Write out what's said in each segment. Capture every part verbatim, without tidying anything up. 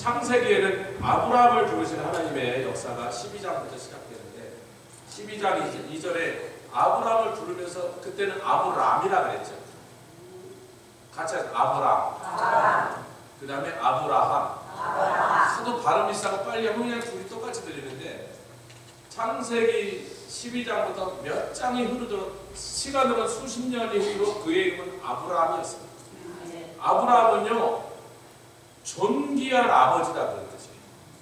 창세기에는 아브라함을 부르신 하나님의 역사가 십이 장부터 시작되는데 십이 장 이 절에 아브라함을 부르면서 그때는 아브람이라 그랬죠. 같이 해서 아브람, 아브람. 그 다음에 아브라함. 아브라함. 하도 발음이 싸고 빨리 하면 그냥 둘이 똑같이 들리는데 창세기 십이 장부터 몇 장이 흐르도록 시간으로는 수십 년이 흐르도록 그의 이름은 아브라함이었습니다. 아브라함은요 존귀한 아버지다 그런 뜻이에요.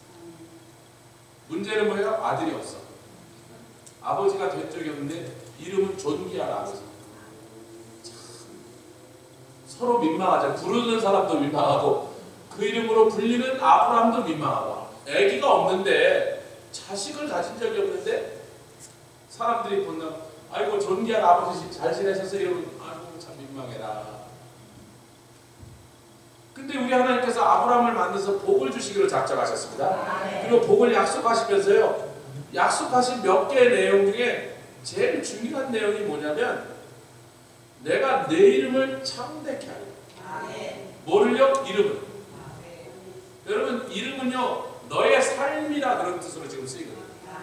문제는 뭐예요? 아들이 없어. 아버지가 된 적이 없는데 이름은 존귀한 아버지. 참 서로 민망하죠. 부르는 사람도 민망하고 그 이름으로 불리는 아브라함도 민망하고 아기가 없는데 자식을 가진 적이 없는데 사람들이 본다. 아이고 존귀한 아버지 잘 지내셔서 이러면 아이고 참 민망해라. 근데 우리 하나님께서 아브라함을 만나서 복을 주시기로 작정하셨습니다. 그리고 복을 약속하시면서요. 약속하신 몇 개의 내용 중에 제일 중요한 내용이 뭐냐면 내가 내 이름을 참되게 하리라. 뭐를요? 이름을. 여러분 이름은요. 너의 삶이라 그런 뜻으로 지금 쓰이거든요.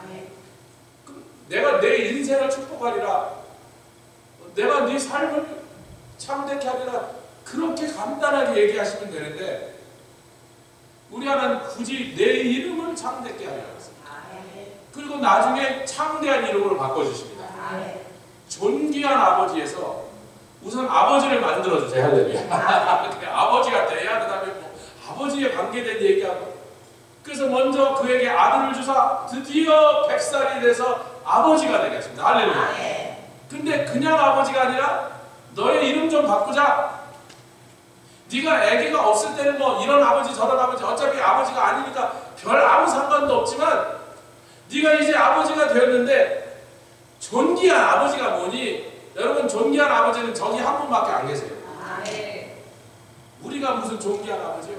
내가 내 인생을 축복하리라. 내가 네 삶을 참되게 하리라. 그렇게 간단하게 얘기하시면 되는데 우리 하나는 굳이 내 이름을 참되게 하리라. 그리고 나중에 창대한 이름으로 바꿔주십니다. 존귀한 아버지에서 우선 아버지를 만들어주세요. 할렐루야. 아버지가 돼야 그 다음에 뭐 아버지에 관계된 얘기하고 그래서 먼저 그에게 아들을 주사 드디어 백 살이 돼서 아버지가 되게 하십니다. 할렐루야. 근데 그냥 아버지가 아니라 너의 이름 좀 바꾸자. 네가 아기가 없을 때는 뭐 이런 아버지 저런 아버지 어차피 아버지가 아니니까 별 아무 상관도 없지만 네가 이제 아버지가 되었는데 존귀한 아버지가 뭐니? 여러분 존귀한 아버지는 저기 한 분밖에 안 계세요. 아, 네. 우리가 무슨 존귀한 아버지요?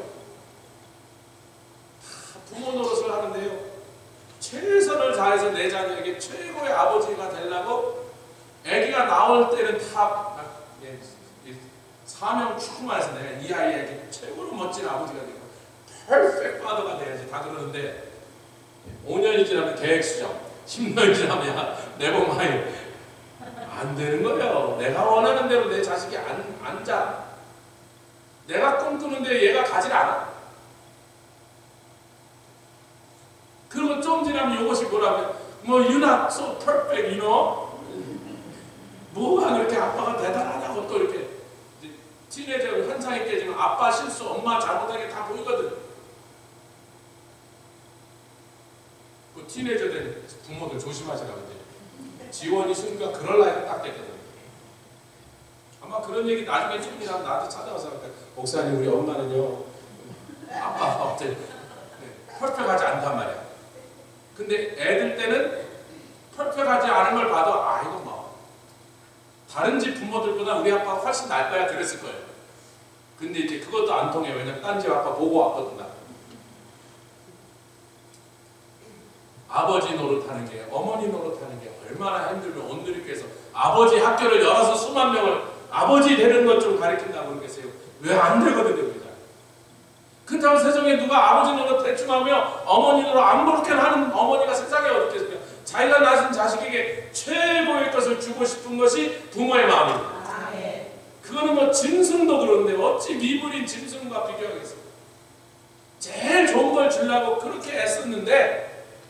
부모 노릇을 하는데요. 최선을 다해서 내 자녀에게 최고의 아버지가 되려고 아기가 나올 때는 다 예, 사명 축구만해서 내가 이 아이에게 최고로 멋진 아버지가 되고 퍼펙트 파더가 돼야지 다 그러는데 오 년이 지나면 계획 수정, 십 년이 지나면 네버 마인드 안 되는 거예요. 내가 원하는 대로 내 자식이 안, 안 자. 내가 꿈꾸는데 얘가 가지 않아. 그리고 좀 지나면 이것이 뭐라면 뭐 you're not so perfect, you know? 뭐가 그렇게 아빠가 대단하다고 또 이렇게 티네이저 현상이 깨지면 아빠 실수, 엄마 잘못한 게 다 보이거든. 그 티네이저 된 부모들 조심하시라고 이제 지원이 순간 그럴 나이가 딱 됐거든. 아마 그런 얘기 나중에 좀이라도 나한테 찾아와서 목사님 우리 엄마는요 아빠가 어때 펄펙하지 않단 말이야. 근데 애들 때는 펄펙하지 않은 걸 봐도 아 이거 뭐 다른 집 부모들보다 우리 아빠가 훨씬 날 거야 그랬을 거예요. 근데 이제 그것도 안 통해. 왜냐면 딴 집 아빠 보고 왔거든 나. 아버지 노릇하는 게 어머니 노릇하는 게 얼마나 힘들면 온누리교회에서 아버지 학교를 열어서 수만 명을 아버지 되는 것 좀 가르친다고 그러겠어요. 왜 안 되거든요 우리가. 그렇다고 세상에 누가 아버지 노릇 대충 하며 어머니 노릇 아무렇게 하는 어머니가 세상에 어디 있겠습니까? 자기가 낳은 자식에게 최고의 것을 주고 싶은 것이 부모의 마음입니다. 아, 네. 그거는 뭐 짐승도 그런데 어찌 미분인 짐승과 비교하겠어요. 제일 좋은 걸 주려고 그렇게 애썼는데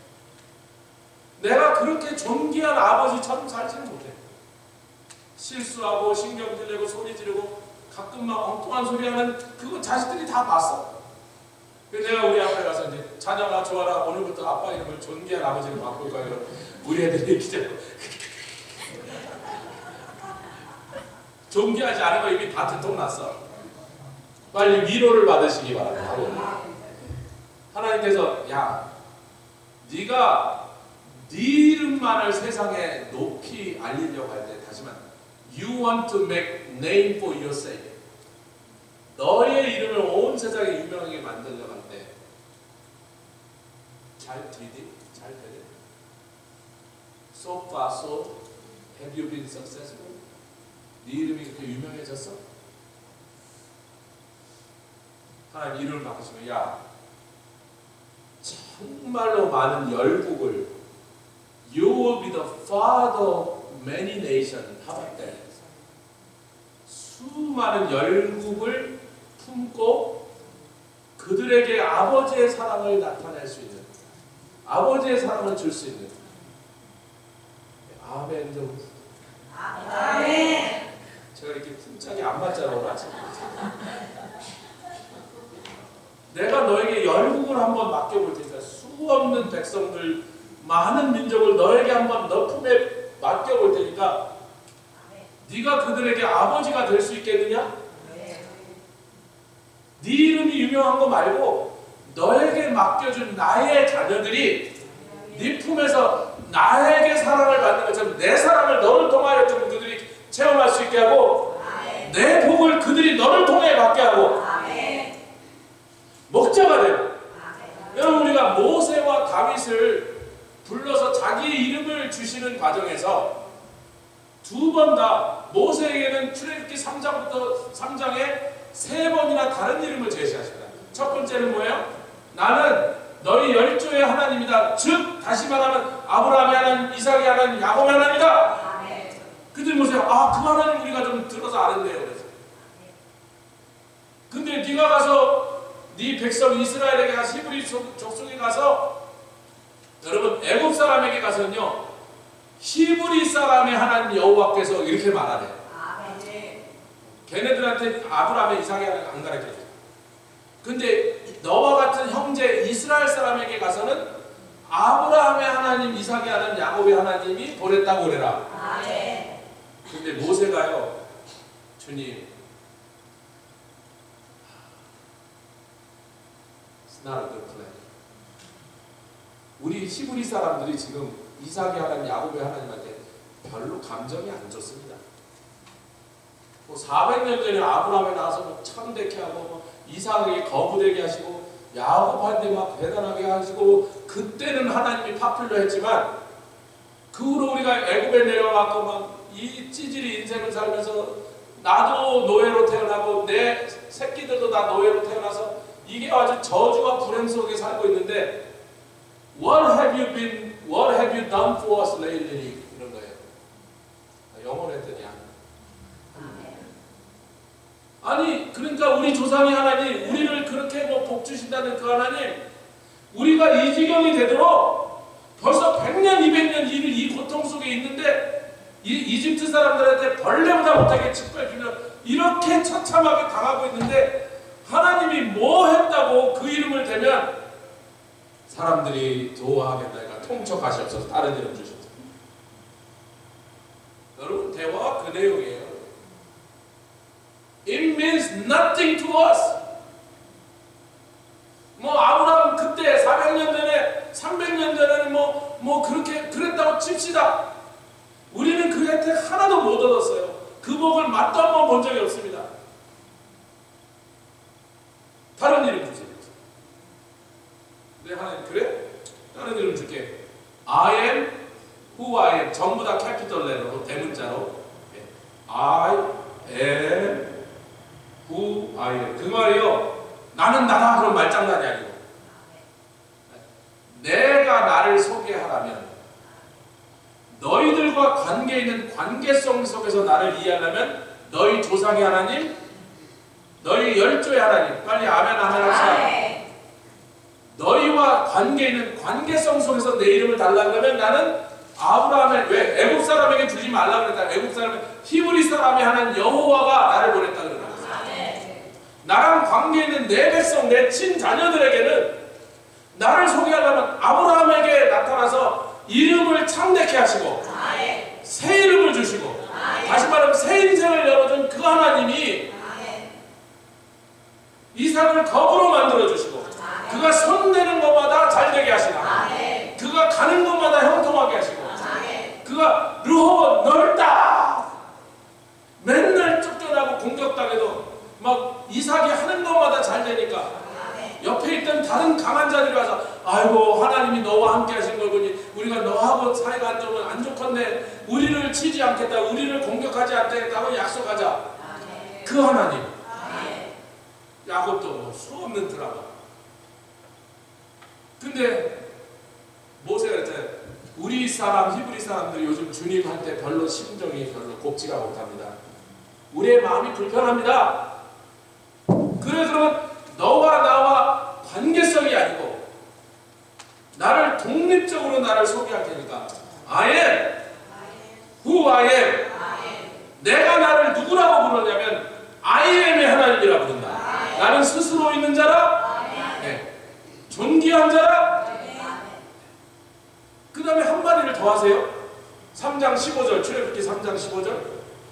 내가 그렇게 존귀한 아버지처럼 살지는 못해. 실수하고 신경질 내고 소리 지르고 가끔 막 엉뚱한 소리 하는 그거 자식들이 다 봤어. 그래서 내가 우리 앞에 가서 이제 자녀가 좋아라 오늘부터 아빠 이름을 존귀한 아버지로 바꿀 거예요. 우리 애들이 기대고 존귀하지 않은 거 이미 다 들통났어. 빨리 위로를 받으시기 바랍니다. 하나님께서 야 네가 네 이름만을 세상에 높이 알리려고 할 때 다시 말해 You want to make name for your sake. 너의 이름을 온 세상에 유명하게 만들려고 할 때 잘 되디? 잘 되디? So far so have you been successful? 네 이름이 그렇게 유명해졌어? 하나님 이름을 바꾸시면 야 정말로 많은 열국을 You will be the father of many nations. 하박대 수많은 열국을 품고 그들에게 아버지의 사랑을 나타낼 수 있는, 아버지의 사랑을 줄 수 있는. 아멘 좀. 아멘. 제가 이렇게 품짝이 안 맞잖아요, 오늘 아침. 내가 너에게 열국을 한번 맡겨볼 테니까 수없는 백성들, 많은 민족을 너에게 한번 너 품에 맡겨볼 테니까 네가 그들에게 아버지가 될 수 있겠느냐? 네 이름이 유명한 거 말고 너에게 맡겨준 나의 자녀들이 네 품에서 나에게 사랑을 받는 것처럼 내 사랑을 너를 통하여 좀 그들이 체험할 수 있게 하고 내 복을 그들이 너를 통해 받게 하고 목자가 되고. 여러분, 우리가 모세와 다윗을 불러서 자기 이름을 주시는 과정에서 두 번 다 모세에게는 출애굽기 삼 장부터 삼 장에 세 번이나 다른 이름을 제시하십니다. 첫 번째는 뭐예요? 나는 너희 열조의 하나님이다. 즉 다시 말하면 아브라함의 하나님, 이삭의 하나님, 야곱의 하나님이다. 그들이 보세요. 아, 그 하나님 우리가 좀 들어서 아는데요. 그래서. 근데 네가 가서 네 백성 이스라엘에게 가서 히브리 족속에 가서 여러분 애굽 사람에게 가서는요 히브리 사람의 하나님 여호와께서 이렇게 말하래. 걔네들한테 아브라함의 이삭의 하나님 안 가르쳐줘. 근데 너와 같은 형제 이스라엘 사람에게 가서는 아브라함의 하나님, 이삭의 하나님, 야곱의 하나님이 보냈다고 그래라. 근데 모세가요, 주님, It's not a good plan. 우리 히브리 사람들이 지금 이삭의 하나님, 야곱의 하나님한테 별로 감정이 안 좋습니다. 뭐 사백 년 전에 아브라함에 나와서 뭐 참되게 하고 뭐 이삭에게 거부되게 하시고 야곱한테 막 배단하게 하시고 그때는 하나님이 파퓰러 했지만 그 후로 우리가 애굽에 내려와서 막 이 찌질이 인생을 살면서 나도 노예로 태어나고 내 새끼들도 다 노예로 태어나서 이게 아주 저주와 불행 속에 살고 있는데 What have you been, what have you done for us lately? 이런 거예요. 영어로 했더니 아니 그러니까 우리 조상의 하나님, 우리를 그렇게 뭐 복 주신다는 그 하나님, 우리가 이 지경이 되도록 벌써 백 년, 이백 년 이, 이 고통 속에 있는데 이 이집트 사람들한테 벌레보다 못하게 짓밟히면 이렇게 처참하게 당하고 있는데 하나님이 뭐 했다고 그 이름을 대면 사람들이 좋아하겠다니까 통촉하시옵소서 다른 이름 주셨죠. 여러분 대화가 그 내용이에요. It means nothing to us. 뭐 아브라함 그때 사백 년 전에 삼백 년 전에는 뭐, 뭐 그렇게 그랬다고 칩시다. 우리는 그 혜택 하나도 못 얻었어요. 그 복을 맛도 한 번 본 적이 없습니다. 다른 이름 주세요. 네, 하나님 그래? 다른 이름 줄게. I am who I am. 전부 다 캐피털 레터로 대문자로 I am who I am. 그 말이요, 나는 나다 그런 말장난이 아니고 내가 나를 소개하라면 너희들과 관계 있는 관계성 속에서 나를 이해하려면 너희 조상의 하나님, 너희 열조의 하나님, 빨리 아멘 아멘 합시다. 너희와 관계 있는 관계성 속에서 내 이름을 달라 그러면 나는 아브라함의, 왜 애굽 사람에게 주지 말라 그랬다. 애굽 사람의 히브리 사람의 하나님 여호와가 나를 보냈다 그러나 나랑 관계 있는 내 백성, 내 친자녀들에게는 나를 소개하려면 아브라함에게 나타나서 이름을 창대케 하시고 새 이름을 주시고 다시 말하면 새 인생을 열어준 그 하나님이 이삭을 겁으로 만들어 주시고 그가 손대는 것마다 잘되게 하시나 그가 가는 것마다 형통하게 하시고 그가 르호봇 넓다 맨날 쫓겨나고 공격당해도 막 이삭이 하는 것마다 잘되니까 옆에 있던 다른 강한 자들이 와서 아이고 하나님이 너와 함께 하신 걸 보니 우리가 너하고 사이가 안 좋으면 안 좋겠네. 우리를 치지 않겠다. 우리를 공격하지 않겠다고 약속하자. 그 하나님. 야곱도 뭐 수없는 드라마. 근데 모세가 그랬잖아요. 우리 사람, 히브리 사람들이 요즘 주님한테 별로 심정이 별로 곱지가 못합니다. 우리의 마음이 불편합니다. 그래, 그러면 너와 나와 관계성이 아니고 나를 독립적으로 나를 소개할 테니까 I am who I am. 내가 나를 누구라고 부르냐면 I am의 하나님이라 부른다. 나는 스스로 있는 자라, 네. 존귀한 자라. 그 다음에 한 마디를 더 하세요. 삼 장 십오 절, 출애굽기 삼 장 십오 절.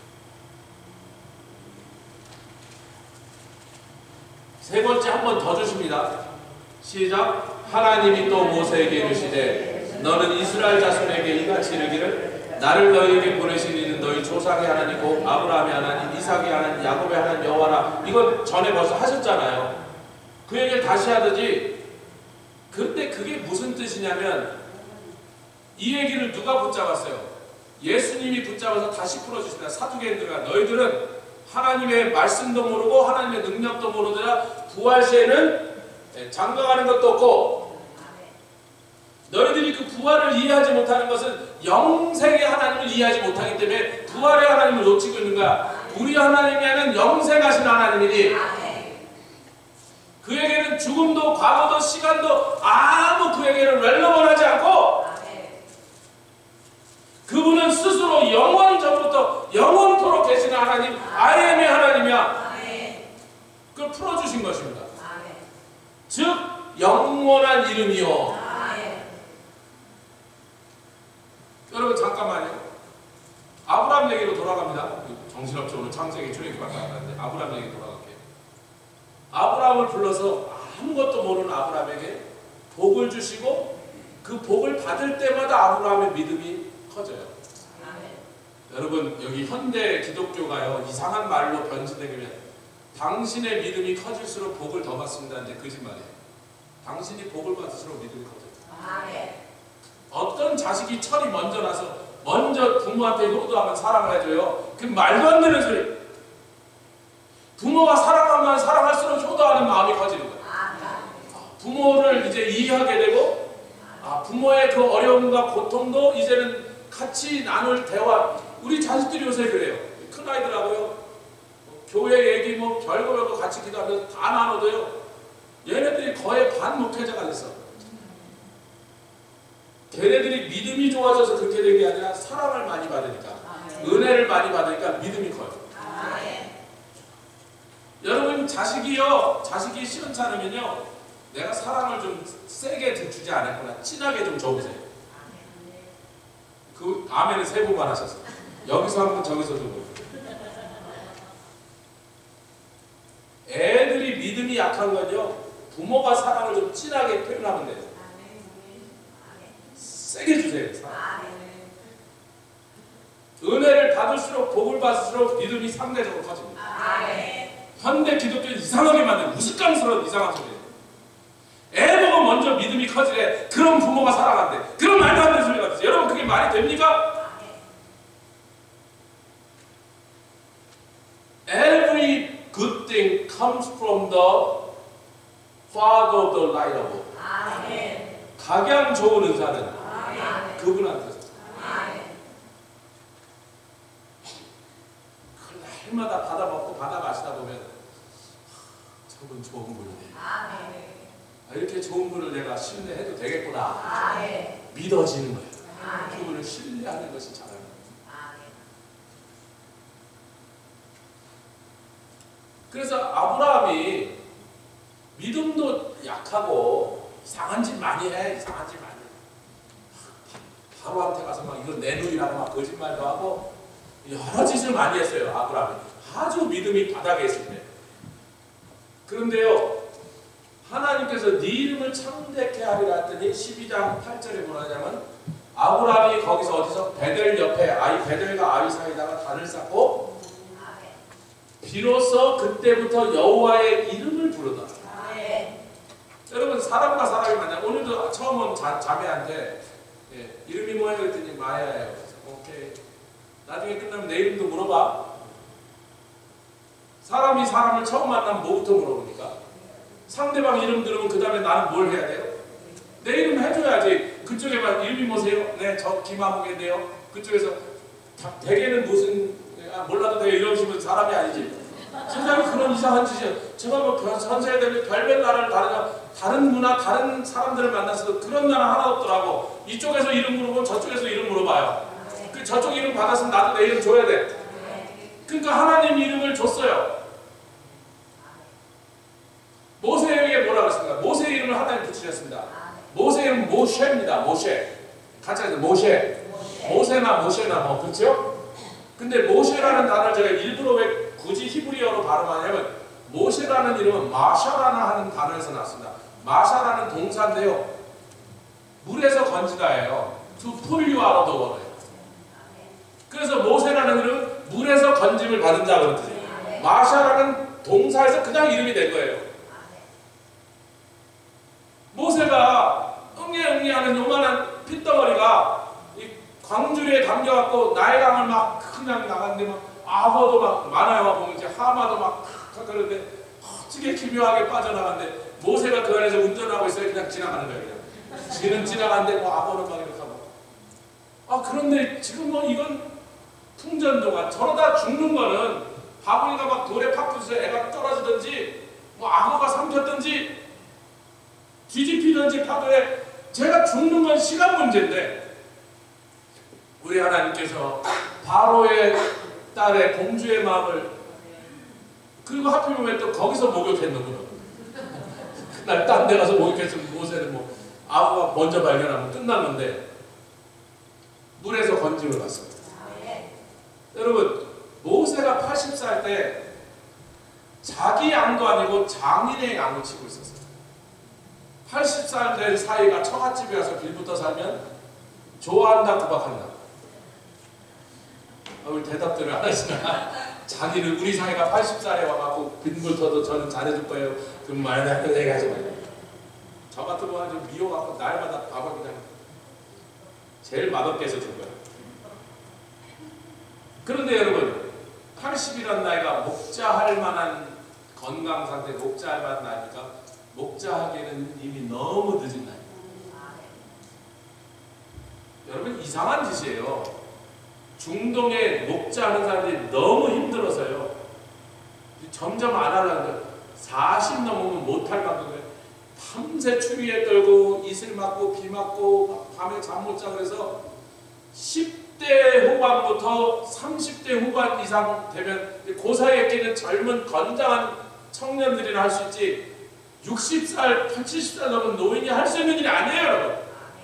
세 번째 한 번 더 주십니다. 시작. 하나님이 또 모세에게 이르시되 너는 이스라엘 자손에게 이같이 이르기를 나를 너희에게 보내신 이는 너희 조상의 하나님이고 아브라함의 하나님, 이삭의 하나님, 야곱의 하나님 여호와라. 이건 전에 벌써 하셨잖아요. 그 얘기를 다시 하듯이, 근데 그게 무슨 뜻이냐면 이 얘기를 누가 붙잡았어요? 예수님이 붙잡아서 다시 풀어주시다. 사두개인들과 너희들은 하나님의 말씀도 모르고 하나님의 능력도 모르더라. 부활 시에는 장가가는 것도 없고, 너희들이 그 부활을 이해하지 못하는 것은 영생의 하나님을 이해하지 못하기 때문에 부활의 하나님을 놓치고 있는 거야. 우리 하나님에는 영생하신 하나님이니 그에게는 죽음도 과거도 시간도 아무 그에게는 렐러번하지 않고 그분은 스스로 영원 전부터 영원토록 계시는 하나님, 아이엠의 하나님이야. 그걸 풀어주신 것입니다. 즉 영원한 이름이요. 여러분 잠깐만요. 아브라함 얘기로 돌아갑니다. 정신없죠. 오늘 창세기 출애굽기밖에 안 하는데 아브라함 얘기 돌아갈게요. 아브라함을 불러서 아무것도 모르는 아브라함에게 복을 주시고 그 복을 받을 때마다 아브라함의 믿음이 커져요. 아멘. 여러분 여기 현대 기독교가요 이상한 말로 변질되면 당신의 믿음이 커질수록 복을 더 받습니다. 근데 거짓말이에요. 당신이 복을 받을수록 믿음이 커져요. 아멘. 어떤 자식이 철이 먼저 나서 먼저 부모한테 효도하면 사랑을 해줘요. 그 말도 안 되는 소리. 부모가 사랑하면 사랑할수록 효도하는 마음이 커지는 거예요. 부모를 이제 이해하게 되고 아, 부모의 그 어려움과 고통도 이제는 같이 나눌 대화. 우리 자식들이 요새 그래요. 큰 아이들하고요 교회 얘기 뭐 별거 별거 같이 기도하면서 다 나눠도요 얘네들이 거의 반목회자가 됐어. 걔네들이 믿음이 좋아져서 그렇게 된 게 아니라 사랑을 많이 받으니까 아, 네. 은혜를 많이 받으니까 믿음이 커요. 아, 네. 여러분 자식이요 자식이 시원찮으면요 내가 사랑을 좀 세게 좀 주지 않았구나 진하게 좀 줘보세요. 아, 네. 그 아멘을 세 번만 하셨어요. 여기서 한 번 저기서 두 번. 애들이 믿음이 약한 건요 부모가 사랑을 좀 진하게 표현하면 돼요. 세게 주세요. 은혜를 받을수록 복을 받을수록 믿음이 상대적으로 커집니다. 현대 기독교는 이상하게 만든 무식감스러운 이상한 소리예요. 애 보고 먼저 믿음이 커지래. 그럼 부모가 사랑한대. 그럼 말도 안 되는 소리 같으세요. 여러분 그게 말이 됩니까? Every good thing comes from the Father of the light of all. 각양 좋은 은사는 그분한테 날마다 받아 먹고 받아 마시다 보면 저분 좋은 분이네. 이렇게 좋은 분을 내가 신뢰해도 되겠구나. 믿어지는 거예요. 그분을 신뢰하는 것이 잘하는 거예요. 그래서 아브라함이 믿음도 약하고 이상한 짓 많이 해. 이상한 짓 많이 해. 바로한테 가서 막 이건 내 누이라고 막 거짓말도 하고 여러 짓을 많이 했어요. 아브라함이 아주 믿음이 바닥에 있을 때. 그런데요 하나님께서 네 이름을 창대케 하리라 했더니 십이 장 팔 절에 뭐라 하냐면 아브라함이 거기서 어디서 베델 옆에 아이 베델과 아이 사이에다가 단을 쌓고 비로소 그때부터 여호와의 이름을 부르더라. 여러분 사람과 사람이 만나 오늘도 처음 온 자, 자매한테 예, 이름이 뭐예요? 그랬더니 마야예요. 오케이. 나중에 끝나면 내 이름도 물어봐. 사람이 사람을 처음 만나면 뭐부터 물어보니까 상대방 이름 들으면 그 다음에 나는 뭘 해야 돼요? 내 이름 해줘야지. 그쪽에만 이름이 뭐세요? 네, 저 김한국인데요. 그쪽에서 대개는 무슨 아, 몰라도 돼 이러시면 사람이 아니지. 세상에 그런 이상한 짓이야. 제가 뭐 전세에 되면 별별 나라를 다른 다른 문화, 다른 사람들을 만나서 그런 나라 하나 없더라고. 이쪽에서 이름 물어보면 저쪽에서 이름 물어봐요. 그 저쪽 이름 받았으면 나도 내 이름 줘야 돼. 그러니까 하나님 이름을 줬어요. 모세에게 뭐라 그랬습니까? 모세 이름을 하나님 붙이셨습니다. 모세 이름은 모셰입니다. 모셰. 같이 하세요. 모셰. 모세나 모셰나 뭐 그렇죠? 근데 모셰라는 단어를 제가 일부러 왜 굳이 히브리어로 발음하냐면 모셰라는 이름은 마샤라는 하는 단어에서 났습니다. 마샤라는 동사인데요. 물에서 건지다예요. To pull you out of the water. 그래서 모세라는 이름은 물에서 건짐을 받은 자 그런 뜻이에요. 마샤라는 동사에서 그냥 이름이 된 거예요. 모세가 응애응애하는 요만한 핏덩어리가 이 광주리에 담겨갖고 나일강을 막 그냥 나갔는데 막 악어도 막 만화영화 보면 이제 하마도 막 그러는데 어떻게 기묘하게 빠져나갔는데 모세가 그 안에서 운전하고 있어요. 그냥 지나가는 거예요. 그냥. 지는 지나가는데 뭐 악어는 막 이렇게 하고. 아 그런데 지금 뭐 이건 풍전도가 저러다 죽는 거는 바구니가 막 돌에 팍 부딪혀 애가 떨어지든지 뭐 악어가 삼켰든지 뒤집히든지 파도에 제가 죽는 건 시간 문제인데 우리 하나님께서 바로의 딸의 공주의 마음을 그리고 하필이면 왜 또 거기서 목욕했는구나. 그날 딴 데 가서 목욕했으면 모세는 뭐 아우가 먼저 발견하면 끝났는데 물에서 건짐을 받습니다. 여러분 모세가 팔십 살 때 자기 양도 아니고 장인의 양을 치고 있었어요. 팔십 살 된 사이가 처갓집에 와서 빌붙어 살면 좋아한다 구박한다. 아, 우리 대답들을 안 하시나? 자기는 우리 사이가 팔십 살에 와갖고 빈불터도 저는 잘해줄 거예요. 그럼 말도 얘기하지 마요. 저 같은 거 아주 미워갖고 날마다 밥을 그냥 제일 맛없게 해서 줄 거예요. 그런데 여러분 팔십이란 나이가 목자할 만한 건강 상태, 목자할 만한 나이니까 목자하기에는 이미 너무 늦은 나이. 여러분 이상한 짓이에요. 중동에 목자하는 사람들이 너무 힘들어서요. 점점 안 하려는 거예요. 사십 넘으면 못할 만큼에 밤새 추위에 떨고 이슬 맞고 비 맞고 밤에 잠 못 자 그래서 십 대 후반부터 삼십 대 후반 이상 되면 그 사이에 끼는 젊은 건장한 청년들이나 할 수 있지 육십 살, 칠십 살 넘은 노인이 할 수 있는 일이 아니에요 여러분.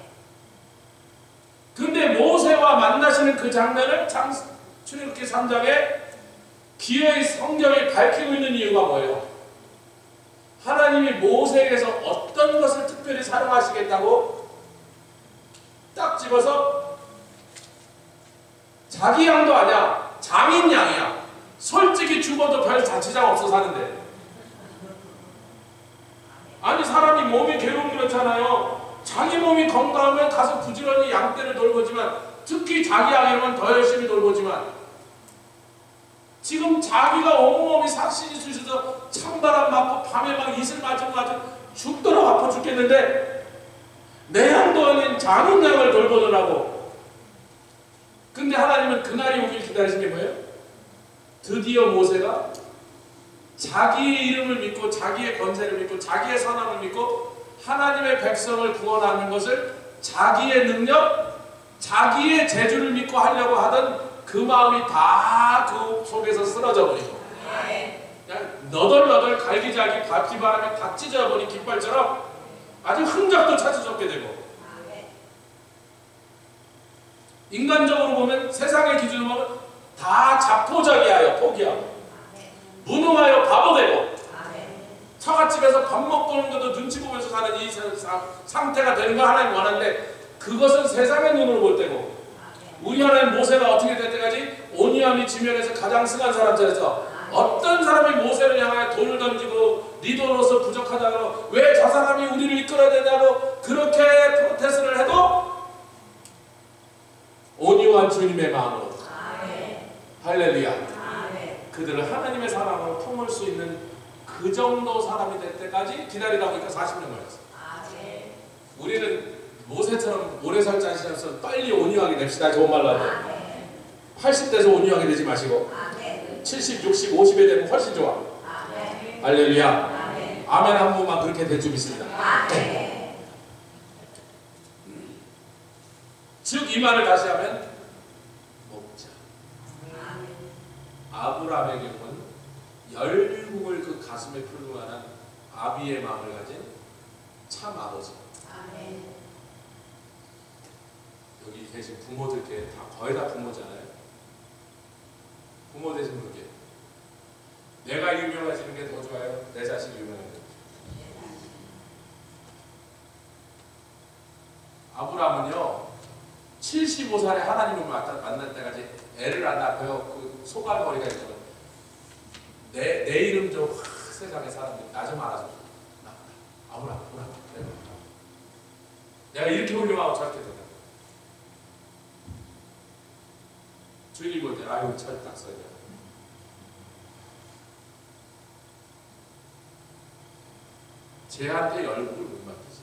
근데 모세와 만나시는 그 장면을 장, 출애굽기 삼 장에 기어이 성경이 밝히고 있는 이유가 뭐예요? 하나님이 모세에게서 어떤 것을 특별히 사용하시겠다고 딱 집어서 자기 양도 아니야. 장인 양이야. 솔직히 죽어도 별 자취장 없어 사는데. 아니 사람이 몸이 괴로움 그렇잖아요. 자기 몸이 건강하면 가서 부지런히 양떼를 돌보지만 특히 자기 양이면 더 열심히 돌보지만 지금 자기가 온몸이 삭신이 쑤셔서 찬바람 맞고 밤에 막 이슬 맞은 거 아주 죽도록 아파 죽겠는데 내 양도 아닌 장인 양을 돌보느라고. 근데 하나님은 그날이 오길 기다리신 게 뭐예요? 드디어 모세가 자기의 이름을 믿고 자기의 권세를 믿고 자기의 선함을 믿고 하나님의 백성을 구원하는 것을 자기의 능력, 자기의 재주를 믿고 하려고 하던 그 마음이 다 그 속에서 쓰러져 버리고 그냥 너덜너덜 갈기자기 바퀴바람에 다 찢어버린 깃발처럼 아주 흔적도 찾을 수 없게 되고 인간적으로 보면 세상의 기준으로 보면 다 자포자기하여 포기하고 무능하여 바보되고 처갓집에서 밥 먹고 오는 것도 눈치 보면서 사는 이 상태가 되는 거 하나님 원하는데 그것은 세상의 눈으로 볼 때고 우리 하나님 모세가 어떻게 될 때까지 온유함이 지면에서 가장 승한 사람들에서 어떤 사람이 모세를 향하여 돌을 던지고 리더로서 부족하다고 왜 저 사람이 우리를 이끌어야 되냐고 그렇게 프로테스트를 해도 온유한 주님의 마음으로 아멘. 할렐루야 아멘. 그들을 하나님의 사랑으로 품을 수 있는 그 정도 사람이 될 때까지 기다리다 보니까 사십 년 걸렸어요. 우리는 모세처럼 오래 살지 않으셔서 빨리 온유하게 됩시다. 좋은 말로 하면 팔십 대에서 온유하게 되지 마시고 칠십, 육십, 오십에 되면 훨씬 좋아. 할렐루야. 아멘 한 번만 그렇게 될 줄 믿습니다. 즉 이 말을 다시 하면 목자. 아브라함의 경우는 열국을 그 가슴에 품을 만한 아비의 마음을 가진 참 아버지. 여기 계신 부모들께 다 거의 다 부모잖아요. 부모 되신 분께 내가 유명해지는 게 더 좋아요? 내 자신이 유명해지는 게? 아브라함은요 칠십오 살에 하나님을 만날 때까지 애를 안 낳고요 그 소갈머리가 있죠. 내, 내 이름 좀 세상에 사람들이 나 좀 알아줘. 나 아브라함 아브라함 내가 이렇게 훌륭하고 저렇게 된다. 주인이 볼 때 아유 잘 딱 써야 돼. 쟤한테 열국을 못 맡기지.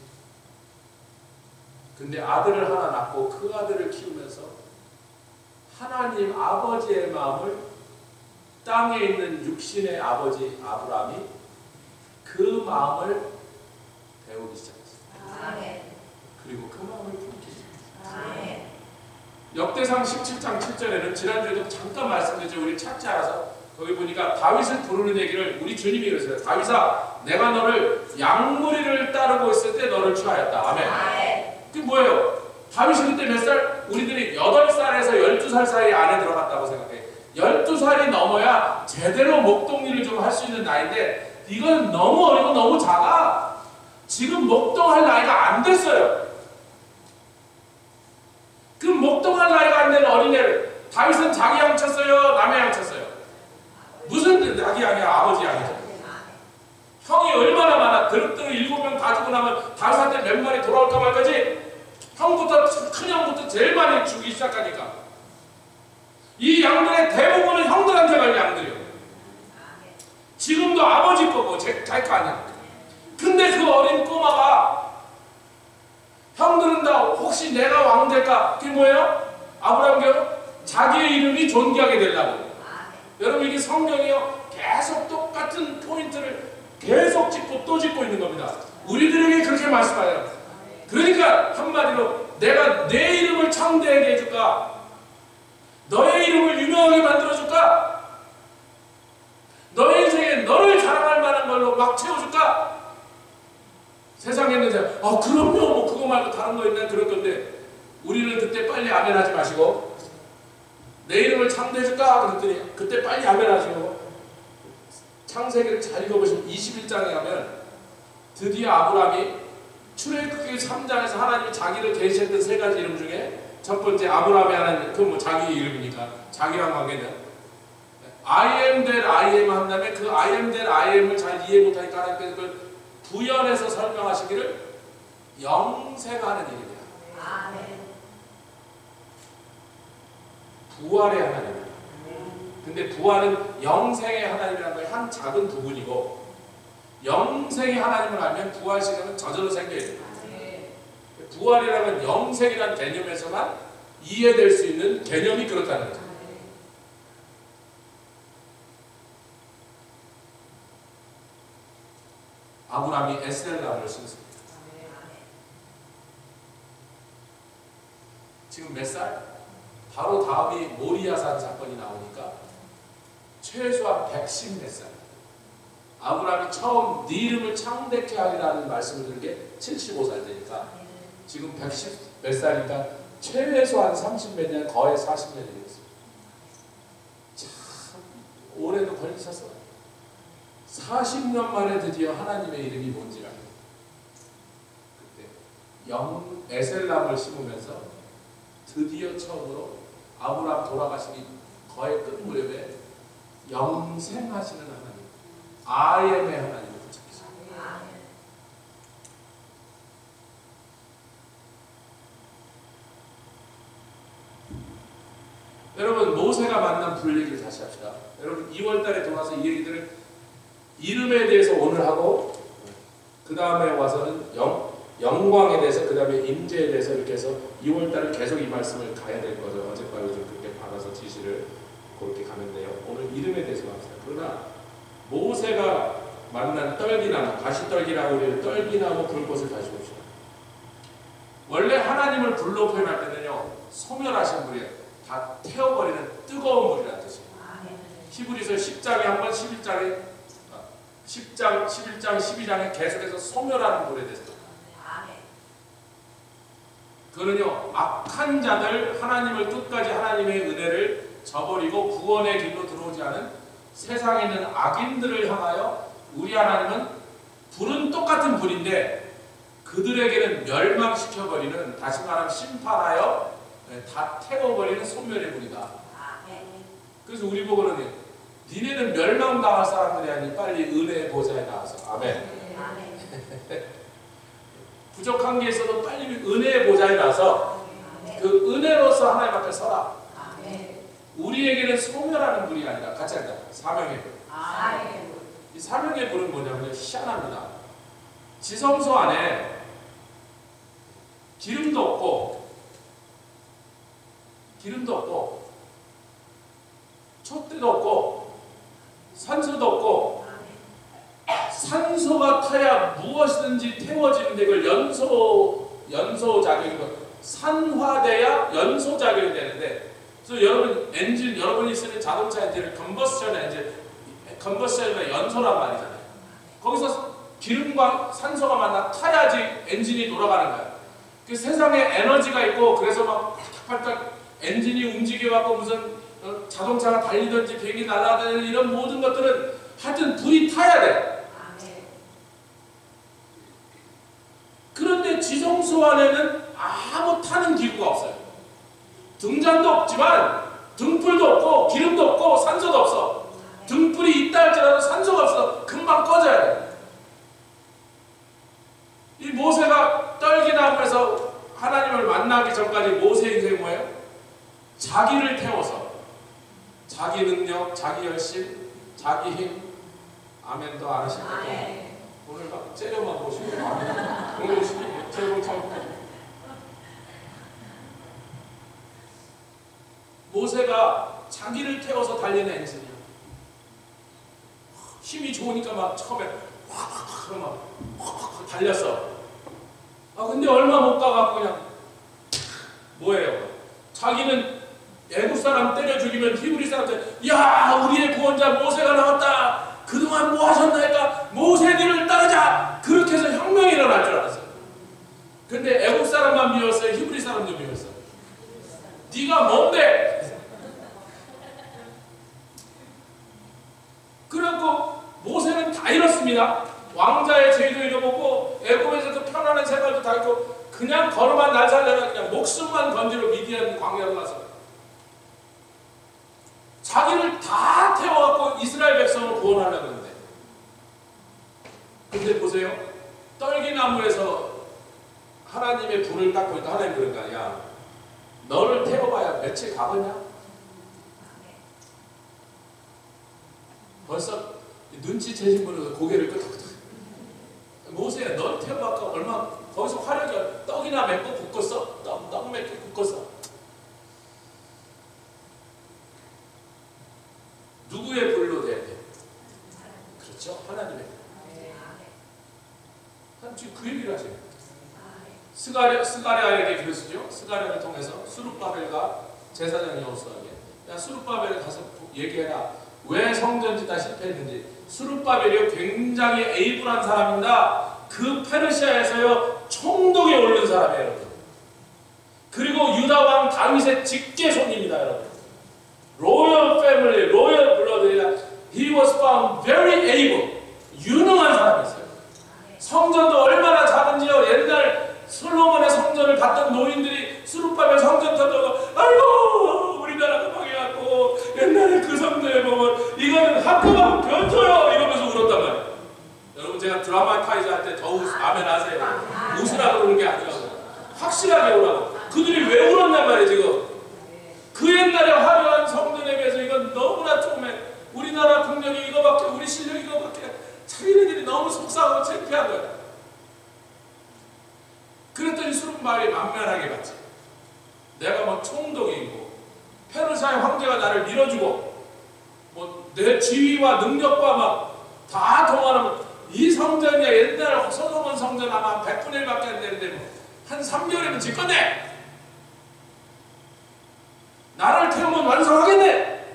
근데 아들을 하나 낳고 그 아들을 키우면서 하나님 아버지의 마음을 땅에 있는 육신의 아버지 아브라함이 그 마음을 배우기 시작했어요. 그리고 그 마음을 품기 시작했어요. 역대상 십칠 장 칠 절에는 지난주에도 잠깐 말씀드렸죠. 우리 찾지 않아서 거기 보니까 다윗을 부르는 얘기를 우리 주님이 그랬어요. 다윗아 내가 너를 양무리를 따르고 있을 때 너를 취하였다. 아멘. 그게 뭐예요? 다윗이 그때 몇 살? 우리들이 여덟 살에서 열두 살 사이 안에 들어갔다고 생각해. 열두 살이 넘어야 제대로 목동일을 좀 할 수 있는 나이인데 이건 너무 어리고 너무 작아. 지금 목동할 나이가 안 됐어요. 그 목동할 나이가 안 되는 어린애를 다윗은 자기 양 쳤어요? 남의 양 쳤어요? 무슨 자기 양이야? 아버지 양이죠. 형이 얼마나 많아. 드륵드륵 일곱 명 가지고 나면 다윗한테 몇 마리 돌아올까 말까지 형부터 큰 형부터 제일 많이 주기 시작하니까 이 양들의 대부분은 형들한테 갈 양들이에요. 지금도 아버지 거고 제 거 아니야. 근데 그 어린 꼬마가 형들은 다 혹시 내가 왕 될까? 그게 뭐예요? 아브라함 경우 자기의 이름이 존귀하게 되려고. 여러분 이게 성경이요 계속 똑같은 포인트를 계속 짚고 또 짚고 있는 겁니다. 우리들에게 그렇게 말씀하세요. 그러니까 한마디로 내가 내 이름을 창대하게 해줄까? 너의 이름을 유명하게 만들어줄까? 너의 인생에 너를 자랑할 만한 걸로 막 채워줄까? 세상에 있는 사람 아 그럼요 뭐 그거 말고 다른 거 있나 그럴 건데 우리는 그때 빨리 아멘 하지 마시고 내 이름을 창대해줄까? 그랬더니 그때 빨리 아멘 하시고 창세기를 잘 읽어보시면 이십일 장에 가면 드디어 아브라함이 출애굽기 삼 장에서 하나님이 자기를 계시했던 세 가지 이름 중에 첫 번째 아브라함의 하나님 그건 뭐 자기 이름이니까 자기랑 관계는 I am that I am 한 다음에 그 I am that I am을 잘 이해 못하니까 하나님께서 그걸 부연해서 설명하시기를 영생하는 이름이야. 아멘. 부활의 하나님. 근데 부활은 영생의 하나님이라는 걸 한 작은 부분이고 영생의 하나님을 알면 부활 시간은 저절로 생겨야 돼요. 부활이라는 영생이라는 개념에서만 이해될 수 있는 개념이 그렇다는 거죠. 아브라함이 에셀람을 심습니다. 지금 몇 살? 바로 다음이 모리아산 사건이 나오니까 최소한 백십 몇 살. 아브라함이 처음 네 이름을 창대케 하리라는 말씀을 드린 게 칠십오 살 되니까 지금 백십 몇 살이니까 최소한 삼십 몇 년, 거의 사십 년이 되겠습니다. 참 올해도 걸리셨어요. 사십 년 만에 드디어 하나님의 이름이 뭔지를 알고 그때 영 에셀람을 심으면서 드디어 처음으로 아브라함 돌아가시기 거의 끝 무렵에 영생하시는 하나님 아엠의 하나님을 붙잡으셨습니다. 여러분 모세가 만난 불 얘기를 다시 합시다. 여러분 이월 달에 돌아서 이 얘기들을 이름에 대해서 오늘 하고 그 다음에 와서는 영 영광에 대해서 그 다음에 임재에 대해서 이렇게 해서 이월달은 계속 이 말씀을 가야 될 거죠. 어젯밤에 좀 그렇게 받아서 지시를 그렇게 가면 돼요. 오늘 이름에 대해서 합시다. 그러나 모세가 만난 떨기나무, 가시떨기라고 우리 떨기나무 불꽃을 다시 봅시다. 원래 하나님을 불로 표현할 때는요, 소멸하신 불이에요. 다 태워버리는 뜨거운 불이라는 뜻이에요. 히브리서 십 장에 한 번, 십일 장에 십 장, 십일 장, 십이 장에 계속해서 소멸하는 불에 대해서. 그거는요, 악한 자들, 하나님을 끝까지 하나님의 은혜를 저버리고 구원의 길로 들어오지 않은 세상에 있는 악인들을 향하여 우리 하나님은 불은 똑같은 불인데 그들에게는 멸망시켜버리는, 다시 말하면 심판하여 다 태워버리는 소멸의 불이다. 그래서 우리 보고는 니네는 멸망당할 사람들이 아니 빨리 은혜의 보좌에 나와서. 아멘. 부족한 게 있어도 빨리 은혜의 보좌에 나와서 그 은혜로서 하나님 앞에 서라. 우리에게는 소멸하는 불이 아니라 같이 한다. 사명의 불. 이 사명의 불은 뭐냐면 희한합니다. 지성소 안에 기름도 없고 기름도 없고 촛대도 없고 산소도 없고 산소가 타야 무엇이든지 태워지는데 그걸 연소 연소 작용이고 산화돼야 연소 작용이 되는데, 그래서 여러분 엔진 여러분이 쓰는 자동차 엔진을 컨버션 엔진, 컨버션이나 연소란 말이잖아요. 거기서 기름과 산소가 만나 타야지 엔진이 돌아가는 거예요. 그 세상에 에너지가 있고 그래서 막 팔딱팔딱 엔진이 움직여갖고 무슨 자동차가 달리든지 비행기 날아다니는 이런 모든 것들은 하여튼 불이 타야 돼. 그런데 지성소 안에는 아무 타는 기구가 없어요. 등잔도 없지만 등불도 없고 기름도 없고 산소도 없어. 등불이 있다 할지라도 산소가 없어. 금방 꺼져야 돼. 이 모세가 떨기나무에서 하나님을 만나기 전까지 모세 인생이 뭐예요? 자기를 태워서 자기 능력, 자기 열심, 자기 힘. 아멘도 안 하실 거예요. 오늘 막 째려만 보시고 아멘. 오늘 제목 참. 모세가 자기를 태워서 달리는 엔진이야. 힘이 좋으니까 막 처음에 확 막 달렸어. 아 근데 얼마 못 가갖고 그냥 뭐예요? 자기는 애국 사람 때려 죽이면 히브리 사람들 야 우리의 구원자 모세가 나왔다. 그동안 뭐 하셨나니까 모세들을 따르자. 그렇게 해서 혁명이 일어날 줄 알았어요. 근데 애국 사람만 미웠어요? 히브리 사람도 미웠어요? 네가 뭔데? 그래갖고 모세는 다 잃었습니다. 왕자의 죄도 잃어보고 애굽에서도 편안한 생활도 다 있고 그냥 걸어만 날 살려라 그냥 목숨만 건지러 미디안 광야로 가서 자기를 다 태워갖고 이스라엘 백성을 구원하려고 했는데, 근데 보세요. 떨기나무에서 하나님의 불을 딱 보니까 하나님 그런 거 아니야. 너를 태워봐야 며칠 가겠냐? 벌써 눈치채신 분은 고개를 끄덕끄덕. 모세야 널 태워봐까 얼마 거기서 화력이 떡이나 맺고 굽겠어? 떡, 떡 맺고 굽겠어? 누구의 불로 돼야 돼? 그렇죠? 하나님의. 지금 그 얘기를 하세요. 스가랴, 스가랴에게 그러시죠? 스가랴를 통해서 수룹바벨과 제사장 여호수아에게 야 수룹바벨에 가서 얘기해라. 왜 성전지 다 실패했는지. 수룹바벨이 굉장히 에이블한 사람입니다. 그 페르시아에서요 총독에 오른 사람이에요, 여러분. 그리고 유다 왕 다윗의 직계손입니다, 여러분. 로열 패밀리, 로열 블러드야. He was found very able. 유능한 사람이었어요. 성전도 얼마나 작은지요. 옛날 솔로몬의 성전을 봤던 노인들이 수룹바벨 성전 터져서 아이고 우리나라가 망해갖고 옛날에 그 성전에 보면 이거는 학교가 변줘요 이러면서 울었단 말이에요. 여러분 제가 드라마 타이즈 할 때 더 아멘 하세요. 웃으라고 그러는 게 아니라고 확실하게 오라고. 그들이 왜 울었단 말이에요 지금. 그 옛날에 화려한 성전에 비해서 이건 너무나 조금해. 우리나라 국력이 이거밖에 우리 실력이 이거밖에. 자기네들이 너무 속상하고 창피한 거야. 그랬더니 수르바벨이 만만하게 봤지. 내가 뭐 총독이고 페르시아의 황제가 나를 밀어주고 뭐 내 지위와 능력과 막 다 동원하면 이 성전이야 옛날 솔로몬 성전 아마 백분의 일밖에 안 되는데 뭐 한 삼 개월이면 짓건데 나를 태우면 완성하겠네.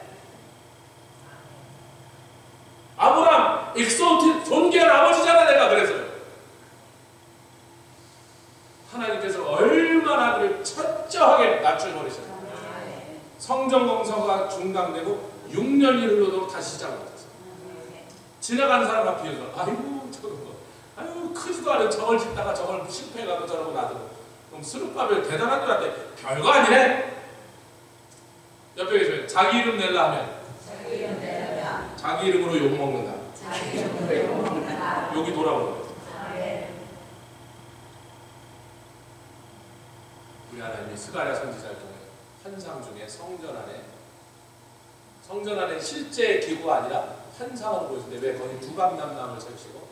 아브람 익소트 존귀한 아버지잖아 내가. 그래서 하나님께서 얼마나 그를 철저하게 낮춰버리셨어요. 성전 공사가 중단되고 육 년이 흘러도 다시 시작 못했어요. 지나가는 사람 앞에 비어서 아이고 저거 아이고 크지도 않은 저걸 짓다가 저걸 실패해가고 저러고 놔두고 그럼 수르바벨 대단한 줄 알았더니 별거 아니네. 옆에 계세요. 자기 이름 내려 하면 자기, 이름 내려면. 자기 이름으로 욕먹는다. 자기 이름으로 욕먹는다. 욕이 돌아오는 거예요. 우리 하나님이 스가랴 선지자를 통해 환상 중에 성전 안에 성전 안에 실제 기구가 아니라 환상으로 보여주는데 왜 거기 두 감람나무를 세우시고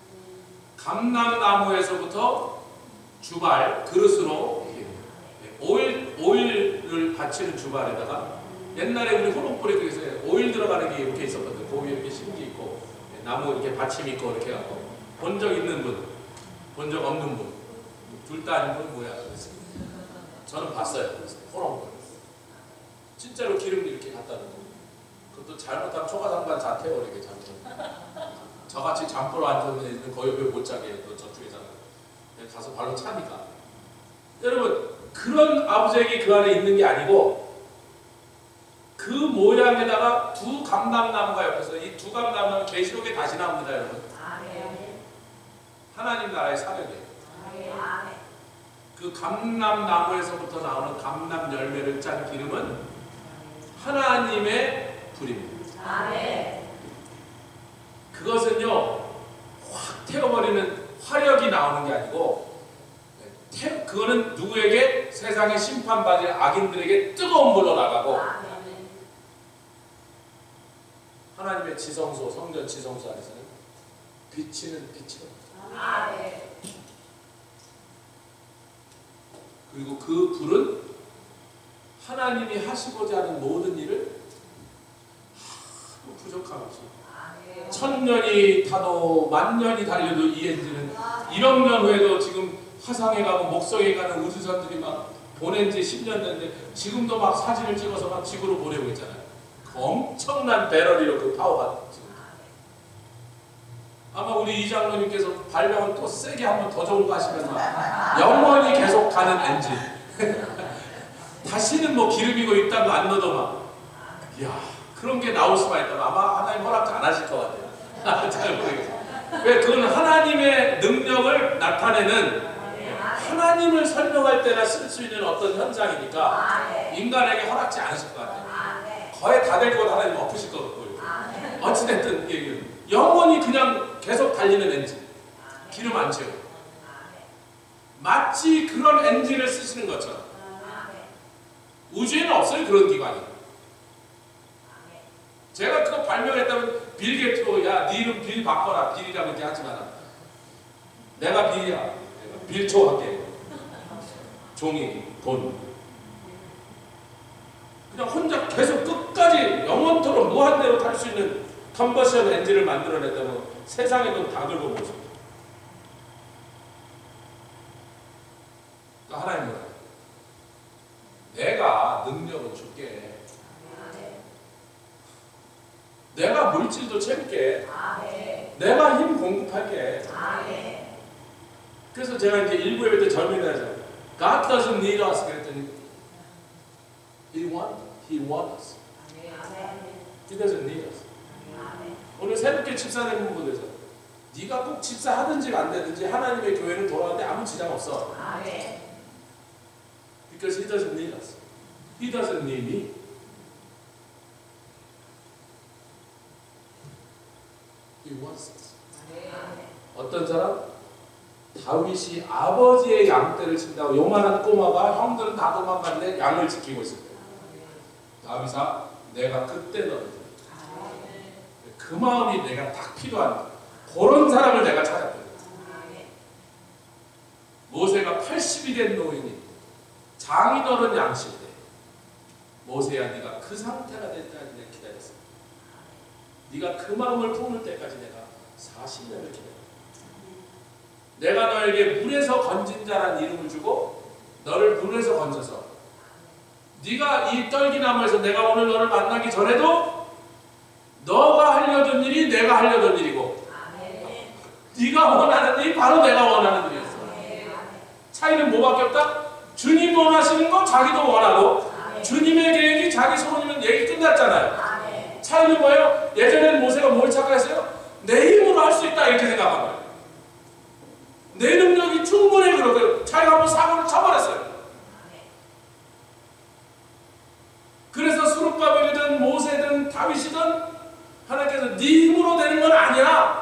감람나무에서부터 주발 그릇으로 오일 오일을 받치는 주발에다가 옛날에 우리 호롱불에 오일 들어가는 게 이렇게 있었거든. 그 위에 이렇게 심기 있고 나무 이렇게 받침이 있고 이렇게 갖고 본 적 있는 분, 본 적 없는 분, 둘 다 아닌 분 뭐야? 저는 봤어요. 호롱불 진짜로 기름 이렇게 갖다 놓고 그것도 잘못하면 초가상관 자태버리게 잘못. 저같이 잠보러 앉아있는 애들은 거의 왜 못 자게 해요. 저쪽에잖아. 가서 발로 차니까. 여러분 그런 아브젝이 그 안에 있는 게 아니고 그 모양에다가 두 감람나무가 옆에서 이 두 감람나무 계시록에 다시 나옵니다 여러분. 하나님 나라의 사명이에요. 그 감람나무에서부터 나오는 감람 열매를 짠 기름은 하나님의 불입니다. 아멘. 그것은요 확 태워버리는 화력이 나오는 게 아니고 태, 그거는 누구에게? 세상에 심판받을 악인들에게 뜨거운 불로 나가고 아멘. 하나님의 지성소 성전 지성소 안에서는 비치는 빛으로 아멘. 그리고 그 불은 하나님이 하시고자 하는 모든 일을 부족함 없이 천년이 타도 만년이 달려도 이 엔진은 일억 년 후에도 지금 화성에 가고 목성에 가는 우주선들이 막 보낸 지 십 년 됐는데 지금도 막 사진을 찍어서 막 지구로 보내고 있잖아요. 그 엄청난 배럴리로 그 파워가 지금. 아마 우리 이장로님께서 발명은 또 세게 한번 더 좋은 거 하시면 막 영원히 계속 가는 엔진. 다시는 뭐 기름이고 있다고 안 넣어도 막 이야 그런 게 나올 수가 있다면 아마 하나님 허락 안 하실 것 같아요. 잘 모르겠어요. 왜? 그건 하나님의 능력을 나타내는 하나님을 설명할 때나 쓸 수 있는 어떤 현상이니까 인간에게 허락지 않으실 것 같아요. 거의 다 될 것 하나님 엎으실 것 같고요. 어찌됐든 얘기는 영원히 그냥 계속 달리는 엔진 기름 안 채우고 마치 그런 엔진을 쓰시는 것처럼 우주에는 없어요 그런 기관이. 제가 그거 발명했다면 빌 게이트로 야 네 이름 빌 바꿔라 빌이라고 이렇게 하지 마라. 내가 빌이야. 내가 빌초 할게. 종이 돈. 그냥 혼자 계속 끝까지 영원토록 무한대로 탈 수 있는 컨버션 엔진을 만들어냈다면 세상의 돈 다 들고 모습. 그러니까 하나님은 내가 능력을 줄게. 내가 물질도 채울게. 내가 힘 공급할게. 그래서 제가 이제 일부 예배 때 젊은이들한테 God doesn't need us 그랬더니 He wants, He wants us. He doesn't need us. 오늘 새롭게 집사되는 분들에서 네가 꼭 집사하든지 안 되든지 하나님의 교회는 돌아가는데 아무 지장 없어. Because He doesn't need us. He doesn't need me. He wants us. 어떤 사람? 다윗이 아버지의 양떼를 친다고 요만한 꼬마가 형들은 다 도망갔는데 양을 지키고 있을 거예요. 다윗아 내가 그때 너를 그 마음이 내가 딱 필요한 그런 사람을 내가 찾았거든요. 모세가 팔십이 된 노인이 장인어른 양실 때 모세야 네가 그 상태가 될 때까지 내가 기다렸어. 네가 그 마음을 품을 때까지 내가 사십 년을 기다렸어. 내가 너에게 물에서 건진 자라는 이름을 주고 너를 물에서 건져서 네가 이 떨기나무에서 내가 오늘 너를 만나기 전에도 너가 하려던 일이 내가 하려던 일이고 네가 원하는 일이 바로 내가 원하는 일이었어. 차이는 뭐밖에 없다? 주님 원하시는 거 자기도 원하고 주님의 계획이 자기 소원이면 얘기 끝났잖아요. 차이는 뭐예요? 예전에는 모세가 뭘 착각했어요? 내 힘으로 할 수 있다 이렇게 생각한 거예요. 내 능력이 충분해 그러고 자기가 한번 사고를 쳐버렸어요. 그래서 스룹바벨이든 모세든 다윗이든 하나님께서 네 힘으로 되는 건 아니야.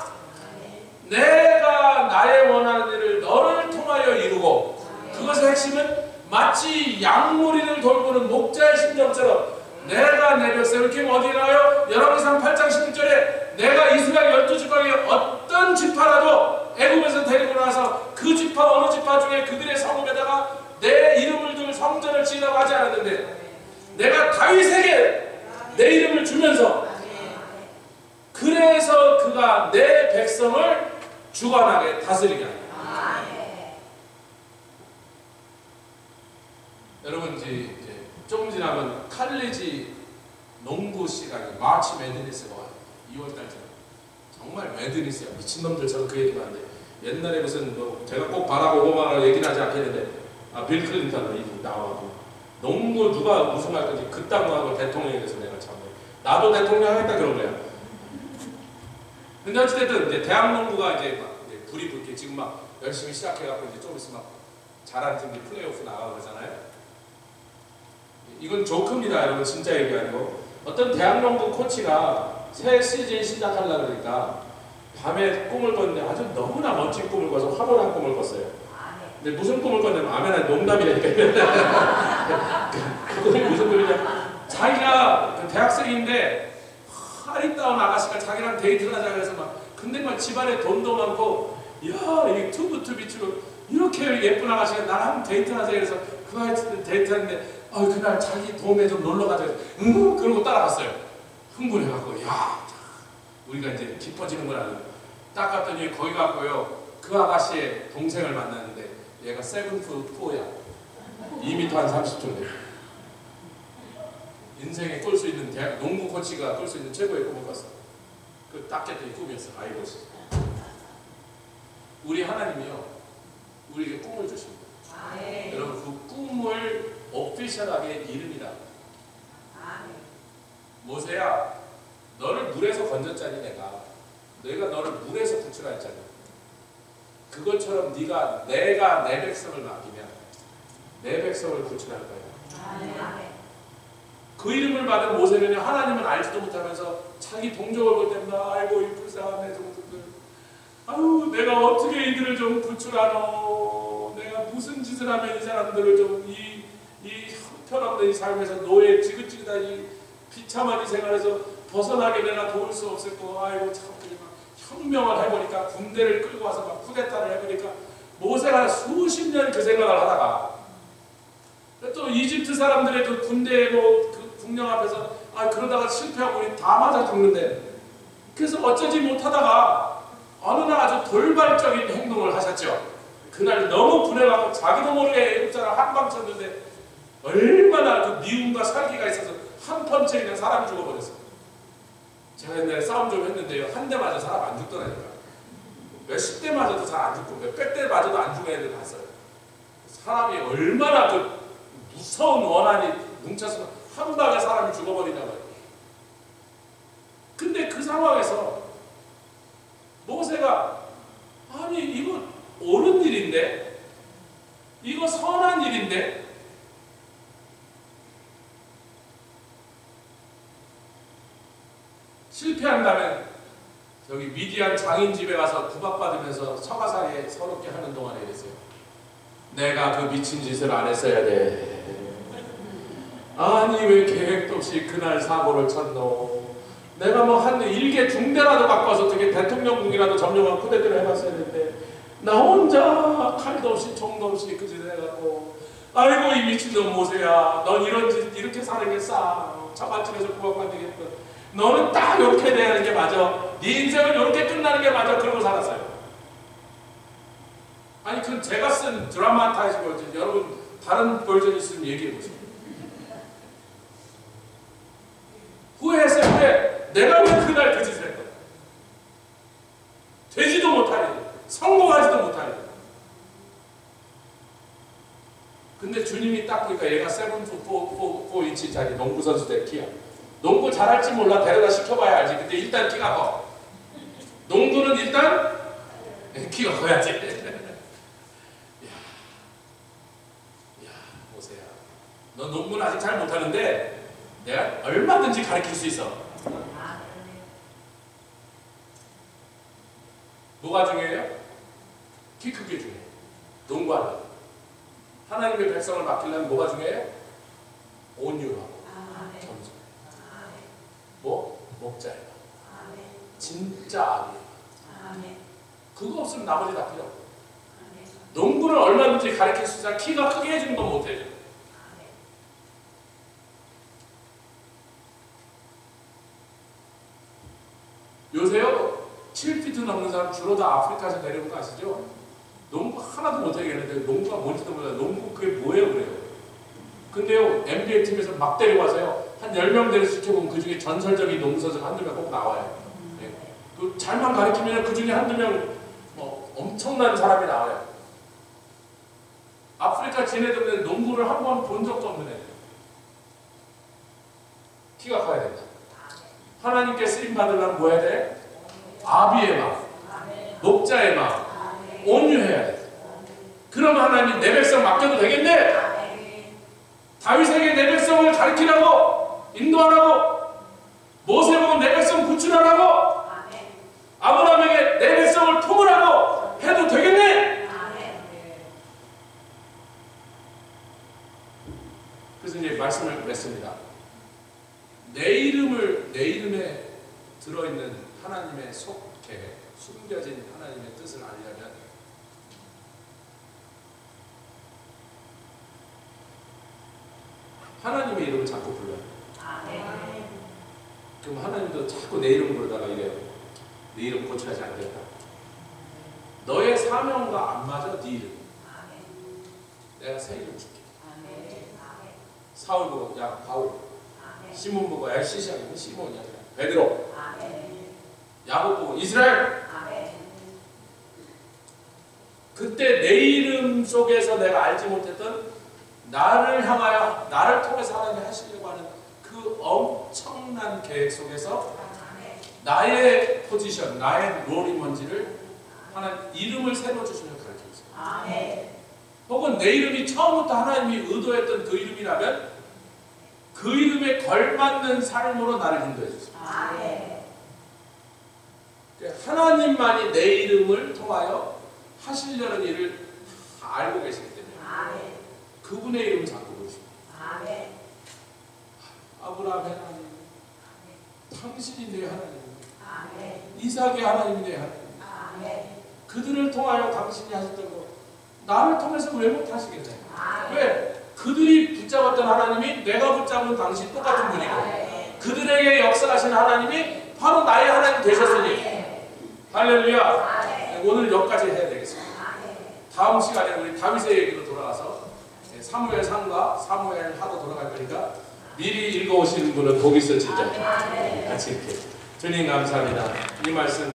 내가 나의 원하는 일을 너를 통하여 이루고 그것의 핵심은 마치 양무리를 돌보는 목자의 심정처럼 내가 내 백성을 이렇게 어디 나와요? 열왕기상 팔 장 십육 절에 내가 이스라엘 열두 지파의 어떤 지파라도 애굽에서 데리고 나서 그 지파 어느 지파 중에 그들의 성읍에다가 내 이름을 둘 성전을 지으라고 하지 않았는데 내가 다윗에게 내 이름을 주면서 그래서 그가 내 백성을 주관하게 다스리게 합니다. 여러분 이제, 이제 조금 지나면 칼리지 농구 시간이 마치 매드니스가 와요. 이월 달쯤 정말 매드니스야. 미친놈들처럼 그 얘기만 하는데 옛날에 무슨 뭐 제가 꼭 바라고 오바마라고 얘기는 하지 않겠는데 아, 빌 클린턴 나와고 농구 누가 우승할 건지 그딴 거 하고 대통령에 대해서 내가 참 나도 대통령 하겠다 그런 거야. 근데 어찌됐든 이제 대학 농구가 이제 막 이제 불이 붙게 지금 막 열심히 시작해갖고 이제 좀 있으면 막 잘하는 팀들이 플레이오프 나가고 그러잖아요. 이건 조크입니다, 여러분. 진짜 얘기 아니고 어떤 대학 농구 코치가 새 시즌 시작하려고 그러니까 밤에 꿈을 꿨는데 아주 너무나 멋진 꿈을 꿔서 화보한 꿈을 꿨어요. 근데 무슨 꿈을 꿨냐면 아멘아 농담이라니까. 그 꿈이 무슨 꿈이냐? 자기가 그 대학생인데 아리따운 아가씨가 자기랑 데이트를 하자 그래서 막 근데 막 집안에 돈도 많고 야 이 투부투비추로 이렇게 예쁜 아가씨가 나랑 데이트하자 그래서 그 아이한테 데이트하는데 아 그날 자기 도움에 좀 놀러 가자 응 그러고 따라갔어요. 흥분해갖고 야 우리가 이제 깊어지는 걸 알고 딱 갔더니 거기 갔고요 그 아가씨의 동생을 만났는데 얘가 세븐 푸 포야 이 미터 한 삼십 정도 인생에 꿀 수 있는 대학 농구 코치가 꿀 수 있는 최고의 꿈을 꿨어. 그 딱 깼더니 꿈이었어. 아이고 우리 하나님이요 우리에게 꿈을 주십니다. 아, 네. 여러분 그 꿈을 오피셜하게 이릅니다. 아, 네. 모세야 너를 물에서 건졌잖니 내가 내가 너를 물에서 구출하 했잖아. 그것처럼 네가 내가 내 백성을 맡기면 내 백성을 구출할 거야. 아, 네. 그 이름을 받은 모세는 하나님은 알지도 못하면서 자기 동족을 볼 때마다 아이고 이 불쌍한 내 동족들 아유 내가 어떻게 이들을 좀 구출하노 내가 무슨 짓을 하면 이 사람들을 좀 이 이 형편없는 이 삶에서 노예 지긋지긋한 이 비참한 이 생활에서 벗어나게 내가 도울 수 없었고 아이고 참 그게 막 혁명을 해보니까 군대를 끌고 와서 막 쿠데타를 해보니까 모세가 수십 년 그 생각을 하다가 또 이집트 사람들의 그 군대 뭐 그 국령 앞에서 아 그러다가 실패하고 우리 다 맞아 죽는데 그래서 어쩌지 못하다가 어느 날 아주 돌발적인 행동을 하셨죠. 그날 너무 분해가고 자기도 모르게 애국자를 한방 쳤는데 얼마나 그 미움과 살기가 있어서 한 펀치에 그냥 사람이 죽어버렸어요. 제가 옛날에 싸움 좀 했는데요 한 대 맞아 사람 안 죽더라니까. 몇십 대 맞아도 잘 안 죽고 몇백 대 맞아도 안 죽은 애들 봤어요. 사람이 얼마나 그 무서운 원한이 뭉쳐서 한 방에 사람이 죽어버리냐고요. 근데 그 상황에서 모세가 아니 이거 옳은 일인데 이거 선한 일인데 실패한다면 저기 미디안 장인 집에 가서 구박받으면서 서가사리에 서럽게 하는 동안에 이랬어요. 내가 그 미친 짓을 안 했어야 돼. 아니 왜 계획도 없이 그날 사고를 쳤노. 내가 뭐 한 일개 중대라도 갖고 와서 어떻게 대통령궁이라도 점령한 쿠데타를 해봤어야 되는데 나 혼자 칼도 없이 총도 없이 그 짓을 해갖고 아이고 이 미친놈 모세야 넌 이런 짓 이렇게 사는 게 싸. 처갓집에서 구박만 되겠군. 너는 딱 이렇게 되는 게 맞아. 네 인생은 이렇게 끝나는 게 맞아. 그러고 살았어요. 아니 그건 제가 쓴 드라마 타이즈 버전. 여러분 다른 버전 있으면 얘기해보세요. 후회했어요. 후회. 내가 왜 그날 그 짓을 했다. 되지도 못하니 성공하지도 못하니. 근데 주님이 딱 보니까 얘가 세븐 포 인치짜리 농구 선수 될 키야. 농구 잘할지 몰라. 데려다 시켜봐야 알지. 근데 일단 키가 커. 농구는 일단 키가 커야지. 야, 야, 모세야. 너 농구는 아직 잘 못하는데 내가 얼마든지 가르칠 수 있어. 뭐가 중요해요? 키 크기 중요해. 농구하는. 하나님의 백성을 맡기려면 뭐가 중요해요? 온유하고 겸손. 뭐? 목자예요. 진짜 아니에요. 그거 없으면 나머지 다 필요 없고. 농구를 얼마든지 가르칠 수 있어. 키가 크게 해주는 건 못해줘. 요새요 칠 피트 넘는 사람 주로 다 아프리카에서 내려온 거 아시죠? 농구 하나도 못하겠는데 농구가 뭔지도 몰라요. 농구 그게 뭐예요 그래요. 근데요 엔비에이 팀에서 막 데려와서요 한 열 명 데려 시켜보면 그 중에 전설적인 농구 선수가 한두 명 꼭 나와요. 네. 그 잘만 가르치면 그 중에 한두 명 뭐 엄청난 사람이 나와요. 아프리카 지네들은 농구를 한 번 본 적도 없는 애들. 키가 커야 된다. 하나님께 쓰임 받으려면 뭐 해야 돼? 아비의 마음, 목자의 마음, 온유해야 돼. 그럼 하나님이 내 백성 맡겨도 되겠네? 다윗에게 내 백성을 가르치라고, 인도하라고, 모세 보고 내 백성 구출하라고, 아브라함에게 내 백성을 품으라고 해도 되겠네? 그래서 이제 말씀을 맺습니다. 내 이름을, 내 이름에 들어있는 하나님의 속해, 숨겨진 하나님의 뜻을 알려면 하나님의 이름을 자꾸 불러요. 그럼 하나님도 자꾸 내 이름 부르다가 이래요. 네 이름 고쳐야지 안 된다. 너의 사명과 안 맞아 네 이름. 내가 새 이름 줄게. 사울 보고 야 바울. 시몬 보고 야 시시하게 시몬이야. 베드로. 야곱 보고 이스라엘. 그때 내 이름 속에서 내가 알지 못했던 나를 향하여 나를 통해서 하나님이 하시려고 하는 그 엄청난 계획 속에서 나의 포지션, 나의 롤이 뭔지를 하나님 이름을 새로 주시면 가르쳐주세요. 혹은 내 이름이 처음부터 하나님이 의도했던 그 이름이라면 그 이름에 걸맞는 삶으로 나를 인도해 주세요. 하나님만이 내 이름을 통하여 하시려는 일을 다 알고 계시기 때문에 그분의 이름을 자꾸 부르십니다. 아브라함의 하나님, 당신이 내 하나님, 이삭의 하나님이 내 하나님. 그들을 통하여 당신이 하셨던 거 나를 통해서 왜 못하시겠나요? 왜? 그들이 붙잡았던 하나님이 내가 붙잡은 당신 똑같은 분이고 그들에게 역사하신 하나님이 바로 나의 하나님 되셨으니 할렐루야. 오늘 여기까지 해야 되겠습니다. 다음 시간에 우리 다윗의 얘기로 돌아가서 사무엘 상과 사무엘 하로 돌아갈 거니까 미리 읽어오시는 분은 거기서 진짜 같이 이렇게 주님 감사합니다. 이 말씀